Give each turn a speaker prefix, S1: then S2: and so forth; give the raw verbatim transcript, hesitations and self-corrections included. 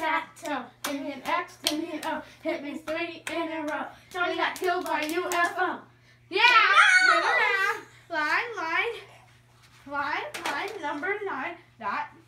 S1: tic-tac-toe. Give me an X, give me an O. Hit me three in a row. Johnny got killed by a U F O. Yeah! No! Line, line, line, line, number nine. That